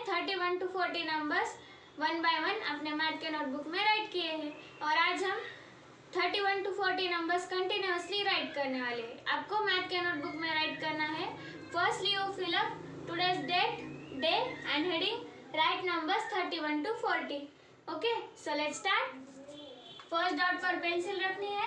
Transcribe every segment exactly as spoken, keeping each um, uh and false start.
Thirty one two forty numbers one by one अपने math के notebook में write किए हैं और आज हम thirty one two forty numbers continuously write करने वाले हैं। आपको मैथ के नोटबुक में राइट करना है। Firstly you fill up today's date, day and heading write numbers thirty one two forty. Okay, so let's start. First dot पर pencil रखनी है,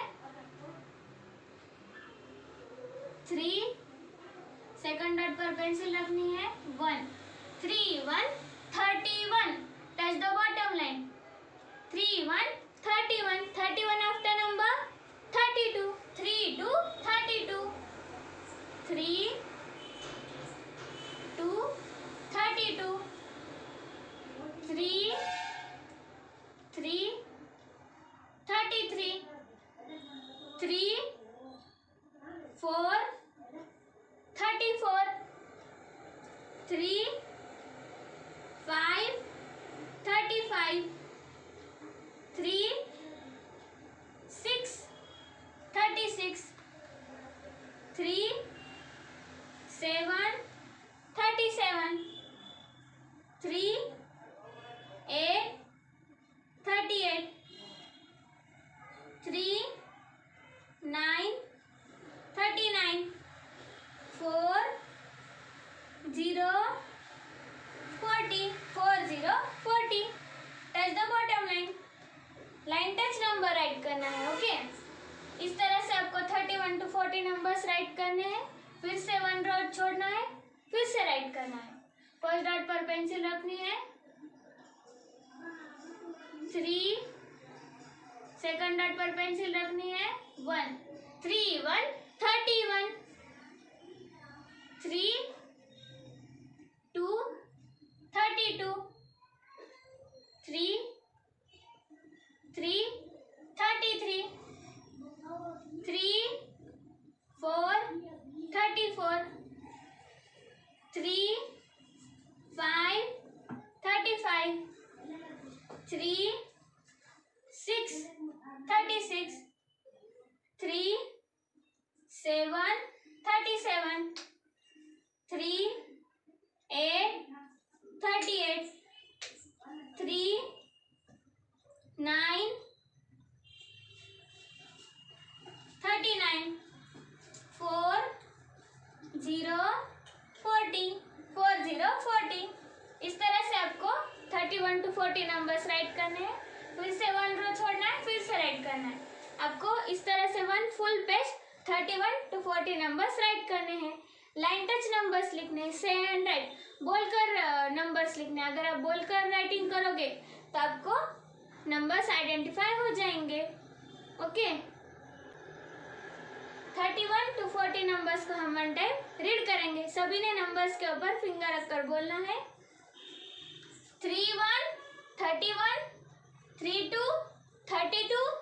थ्री। सेकंड डॉट पर पेंसिल रखनी है, one. Three one thirty one, touch the bottom line. Three one thirty one, thirty one after number thirty two, three two thirty two, three two thirty two, three three thirty three, three four thirty four, three five thirty five, three six thirty six, three seven thirty seven, three eight thirty eight, three nine thirty nine, four zero forty, four zero forty. Touch the bottom line, line touch number write करना है। Okay, इस तरह से आपको thirty one two forty numbers write करने हैं। फिर से वन रो छोड़ना है, फिर से राइट करना है। फर्स्ट डॉट पर पेंसिल रखनी है, थ्री। सेकंड डॉट पर पेंसिल रखनी है, one. Three one thirty one, three two thirty two, three three thirty three, three four thirty four, three five thirty five, three six thirty six, three seven thirty seven, three eight thirty eight, three nine thirty nine, four zero forty, four zero forty. इस तरह से आपको thirty one two forty numbers write करने हैं। फिर से one row छोड़ना है, फिर से राइट करना है। आपको इस तरह से one full page thirty one two forty numbers write करने हैं। लाइन टच नंबर्स लिखने हैं, से एंड राइट बोलकर नंबर्स लिखने हैं। अगर आप बोलकर राइटिंग करोगे तो आपको नंबर्स आइडेंटिफाई हो जाएंगे। Okay, thirty one two forty numbers को हम वन टाइम रीड करेंगे। सभी ने नंबर्स के ऊपर फिंगर रखकर बोलना है। Three one thirty one, three two thirty to,